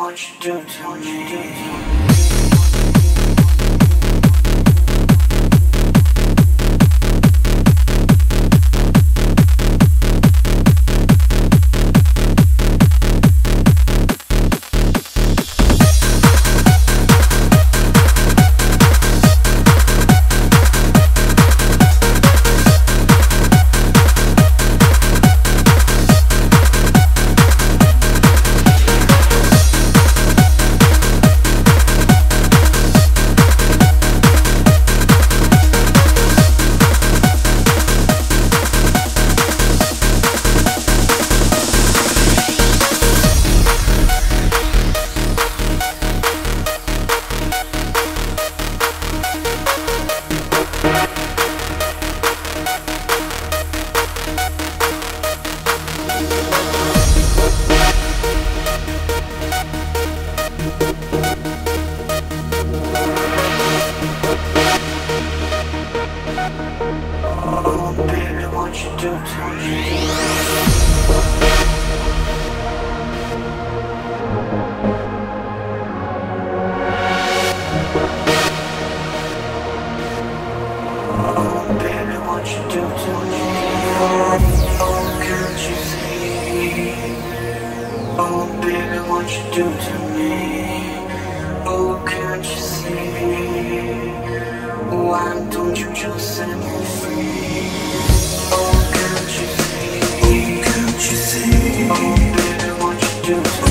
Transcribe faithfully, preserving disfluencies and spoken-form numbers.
what you do to me. Oh baby, what you do to me? Oh baby, what you do to me? Oh, can't you see? Oh baby, what you do to me? Oh, can't you see? Why don't you just set me free? Oh, can't you see? Oh, can't you see? Oh baby, what you do to me?